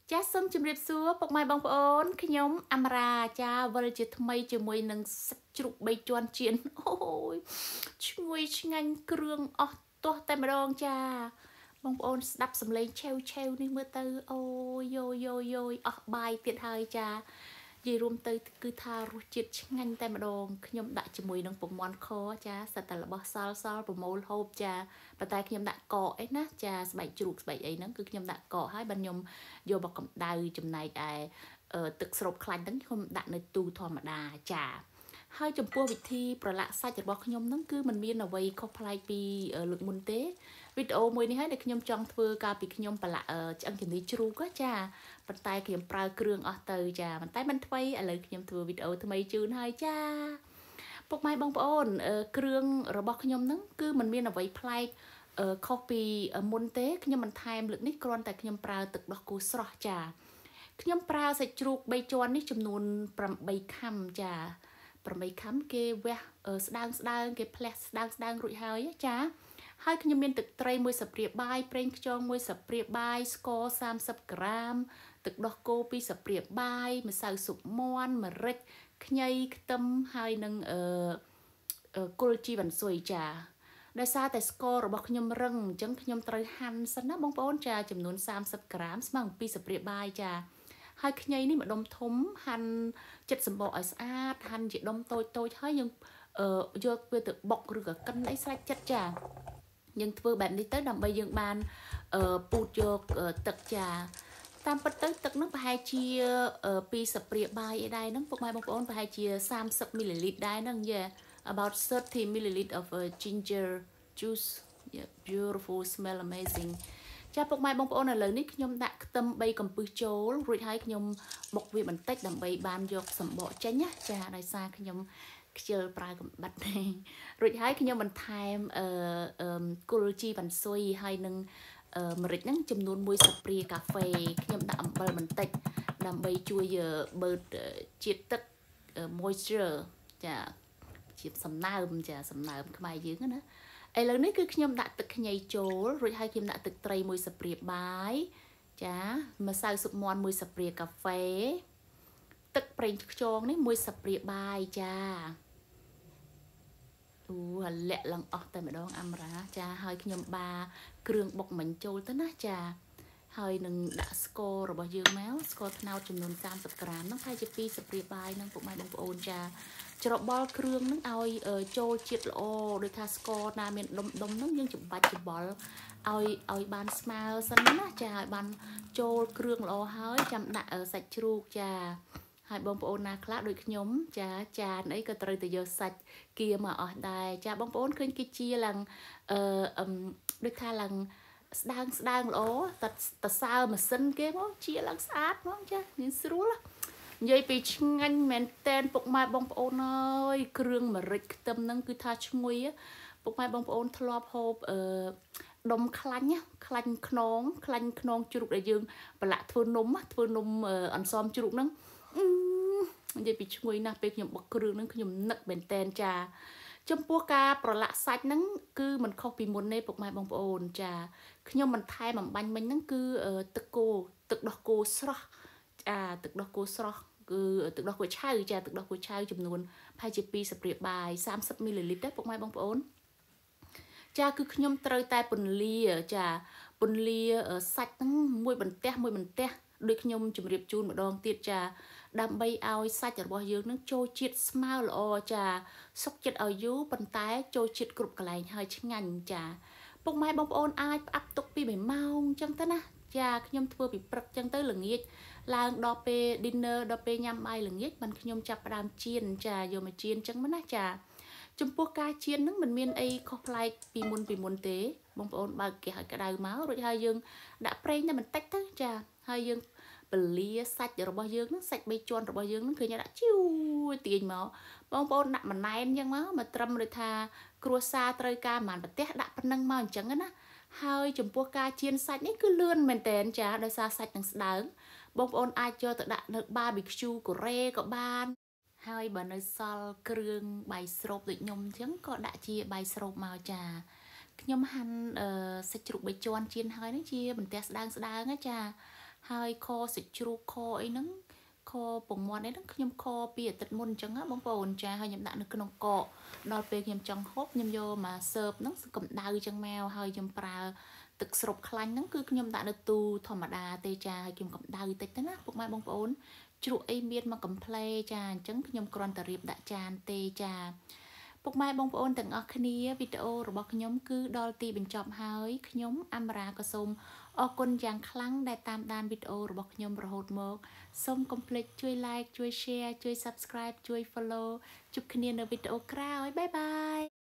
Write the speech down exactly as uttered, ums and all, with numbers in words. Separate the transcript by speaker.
Speaker 1: ចាសសូមជម្រាបសួរពុកម៉ែបងប្អូនខ្ញុំអមរាចាវិលជាថ្មីជាមួយនឹងសាច់ជ្រូកបីជាន់ជៀនអូយឈ្ងុយឆ្ងាញ់គ្រឿងអស់ទាស់តែម្ដងចាបងប្អូនស្ដាប់សំឡេងឆេវឆេវនេះមើលទៅអូយយយយយអស់បាយទៀតហើយចានិយាយរួមទៅគឺថារសជាតិឆ្ងាញ់តែម្ដងខ្ញុំដាក់ជាមួយនឹងពងមាន់ខចាសិតតែរបស់សល់សល់ប្រមូលហូបចាប៉ុន្តែខ្ញុំដាក់កកអីណាចាស្បែកជ្រូកស្បែកអីហ្នឹងគឺខ្ញុំដាក់កកហើយបើខ្ញុំយកមកកម្ដៅចំណែកឯទឹកស្រូបខ្លាញ់ហ្នឹងខ្ញុំដាក់នៅទូធម្មតាចាហើយចំពោះវិធីប្រឡាក់សាច់របស់ខ្ញុំហ្នឹងគឺมันមានអ្វីខុសប្លែកពីលើកមុនទេវីដេអូមួយនេះហើយដែលខ្ញុំចង់ធ្វើកាលពីខ្ញុំប្រឡាក់ឆ្អឹងជំនីជ្រូកចាប៉ុន្តែខ្ញុំប្រើគ្រឿងអស់ទៅចាប៉ុន្តែមិនថ្មីឥឡូវខ្ញុំធ្វើវីដេអូថ្មីជូនហើយចាពុកម៉ែបងប្អូនគ្រឿងរបស់ខ្ញុំហ្នឹងគឺมันមានអ្វីប្លែកខុសពីមុនទេខ្ញុំមិនថែមលើកនេះគ្រាន់តែខ្ញុំប្រើទឹកដោះគោស្រស់ចាខ្ញុំប្រើសាច់ជ្រូកបីជាន់នេះចំនួនប្រាំបីខាំចាប្រាំបីខាំគេវះស្ដើងស្ដើងគេផ្លះស្ដើងស្ដើងរួចហើយចាហើយខ្ញុំមានទឹកត្រីមួយស្លាបព្រាបាយប្រេងខ្យងមួយស្លាបព្រាបាយស្ករសាមសិបក្រាមទឹកដោះគោពីរស្លាបព្រាបាយម្សៅស៊ុបមាន់ម្រេចខ្ញីខ្ទឹមហើយនឹងអឺគល់ជីវ៉ាន់ស៊ុយចាដោយសារតែស្កររបស់ខ្ញុំរឹងអញ្ចឹងខ្ញុំត្រូវហាន់សិនណាបងប្អូនចាចំនួនសាមសិបក្រាមស្មើនឹងពីរស្លាបព្រាបាយចាហើយខ្ញីនេះម្ដុំធំហាន់ចិត្តសម្បកឲ្យស្អាតហាន់ជាដុំតូចតូចហើយយើងយកវាទៅបុកឬក៏កិនអីស្រេចចិត្តចាយើងធ្វើបែបនេះទៅដើម្បីយើងបានពូតយកទឹកចាតាមពិតទៅទឹកនោះប្រហែលជាពីរស្លាបព្រាបាយអីដែរហ្នឹងពុកម៉ែបងប្អូនប្រហែលជាសាមសិបមីលីលីត្រដែរហ្នឹង yeah about thirty milliliters of uh, ginger juice yeah beautiful smell amazing ចាពុកម៉ែបងប្អូនឥឡូវនេះខ្ញុំដាក់ខ្ទឹមបីកំពឹសចូលរួចហើយខ្ញុំបុកវាបន្តិចដើម្បីបានយកសម្បកចេញណាចាដោយសារខ្ញុំខ្ជិលប្រើកំបិតរួចហើយខ្ញុំបន្ថែមអឺគល់ជីវ៉ាន់ស៊ុយហើយនឹងម្រេចហ្នឹងចំនួនមួយស្លាបព្រាកាហ្វេខ្ញុំដាក់អំបិលបន្តិចដើម្បីជួយបឺតជាតិទឹក moisture ចាជាសំណើមចាសំណើមខ្មែរយើងណាឥឡូវនេះគឺខ្ញុំដាក់ទឹកខ្ញីចូលរួចហើយខ្ញុំដាក់ទឹកត្រីមួយស្លាបព្រាបាយចាម្សៅស៊ុបមាន់មួយស្លាបព្រាកាហ្វេទឹកប្រេងខ្យងនេះមួយស្លាបព្រាបាយចាអូលាក់ឡើងអស់តែម្ដងអមរាចាហើយខ្ញុំបាគ្រឿងបុកមិញចូលទៅណាចាហើយនឹងដាក់ស្កររបស់យើងមកស្ករត្នោតចំនួនសាមសិបក្រាមហ្នឹងហើយជាពីរស្លាបព្រាបាយហ្នឹងពុកម៉ែបងប្អូនចាច្របល់គ្រឿងហ្នឹងឲ្យចូលជាតិល្អដោយថាស្ករណាមានដុំដុំហ្នឹងយើងច្របាច់ច្របល់ឲ្យឲ្យបានស្មើសិនណាចាឲ្យបានចូលគ្រឿងល្អហើយចាំដាក់សាច់ជ្រូកចាហើយបងប្អូនណាខ្លះដូចខ្ញុំចាចានអីក៏ត្រូវតែយកសាច់គៀមកអស់ដែរចាបងប្អូនឃើញគេជាឡើងអឺដូចថាឡើងស្ដើងស្ដើងល្អតែតសើម៉ាស៊ីនគេមកជាឡើងស្អាតហ្មងចានេះស្រួលនិយាយពីឆ្ងាញ់មែនតែនពុកម៉ែបងប្អូនអើយគ្រឿងម្រេចខ្ទឹមហ្នឹងគឺថាឈ្ងុយពុកម៉ែបងប្អូនធ្លាប់ហូបអឺដុំខ្លាញ់ខ្លាញ់ខ្នងខ្លាញ់ខ្នងជ្រូកដែលយើងប្រឡាក់ធ្វើនំធ្វើនំអន្សមជ្រូកហ្នឹងនិយាយពីឈ្ងុយណាស់ពេលខ្ញុំបុកគ្រឿងហ្នឹងខ្ញុំនឹកមែនតែនចាចំពោះការប្រឡាក់សាច់ហ្នឹងគឺมันខុសពីមុនទេពុកម៉ែបងប្អូនចាខ្ញុំមិនថែមអំបញ្ញមិញហ្នឹងគឺទឹកគោទឹកដោះគោស្រស់ចាទឹកដោះគោស្រស់គឺទឹកដោះគោឆៅចាទឹកដោះគោឆៅចំនួនប្រហែលជាពីរស្លាបព្រាបាយសាមសិបមីលីលីត្រទេពុកម៉ែបងប្អូនចាគឺខ្ញុំត្រូវតែពន្លាចាពន្លាសាច់ហ្នឹងមួយបន្ទះមួយបន្ទះដូចខ្ញុំជម្រាបជូនម្ដងទៀតចាដើម្បីឲ្យសាច់របស់យើងនឹងចូលជាតិស្មើល្អចាសុកចិត្តឲ្យយូរប៉ុន្តែចូលជាតិគ្រប់កន្លែងហើយឆ្ងាញ់ចាពុកម៉ែបងប្អូនអាចផ្អាប់ទុកពីមួយម៉ោងអញ្ចឹងទៅណាចាខ្ញុំធ្វើពីព្រឹកអញ្ចឹងទៅល្ងាចឡើងដល់ពេល dinner ដល់ពេលញ៉ាំបាយល្ងាចបានខ្ញុំចាប់ផ្ដើមចៀនចាយកមកចៀនអញ្ចឹងមកណាចាចំពោះការចៀនហ្នឹងមិនមានអីខុសប្លែកពីមុនពីមុនទេបងប្អូនបើកគេឲ្យក្តៅមករួចហើយយើងដាក់ប្រេងតែបន្តិចទៅចាហើយយើងពលាសាច់របស់យើងហ្នឹងសាច់បីជាន់របស់យើងហ្នឹងឃើញដាក់ជីវទាញមកបងប្អូនដាក់ម្ណែនអញ្ចឹងមកមកត្រឹមដូចថាគ្រួសារត្រូវការប្រហែលប្រទេសដាក់ប៉ុណ្ណឹងមកអញ្ចឹងណាហើយចំពោះការចៀនសាច់នេះគឺលឿនមែនតែនចាដោយសារសាច់នឹងស្ដើងបងប្អូនអាចយកទៅដាក់នៅ barbecue កូរ៉េក៏បានហើយបើនៅសល់គ្រឿងបាយស្រូបដូចខ្ញុំអញ្ចឹងក៏ដាក់ជាបាយស្រូបមកចាខ្ញុំហាន់សាច់ជ្រូកបីជាន់ចៀនហើយនេះជាបន្ទះស្ដើងស្ដើងណាចាហ hơi kho sịch chua kho ấy nắng kho bụng mòn ấy nắng nhom kho bia tịt môn chẳng á bông bồn cha hơi nhom đạn được cái nòng cọ đòi về nhom trong hốp nhom vô mà sợp nắng cầm đau chân mèo hơi nhom praตึก สรุป คลัน ហ្នឹងគឺខ្ញុំដាក់នៅទូធម្មតាទេចាហើយខ្ញុំកំដៅតិចទៅណាពុកម៉ែបងប្អូនជ្រក់អីមានមកកំ pl េចាអញ្ចឹងខ្ញុំគ្រាន់តែរៀបដាក់ចានទេចាពុកម៉ែបងប្អូនទាំងអស់គ្នាវីដេអូរបស់ខ្ញុំគឺដល់ទីបញ្ចប់ហើយខ្ញុំអមរាក៏សូមអរគុណយ៉ាងខ្លាំងដែលតាមដានវីដេអូរបស់ខ្ញុំរហូតមកសូមកុំភ្លេចជួយ like ជួយ share ជួយ subscribe ជួយ follow ជួបគ្នានៅវីដេអូក្រោយបាយបាយ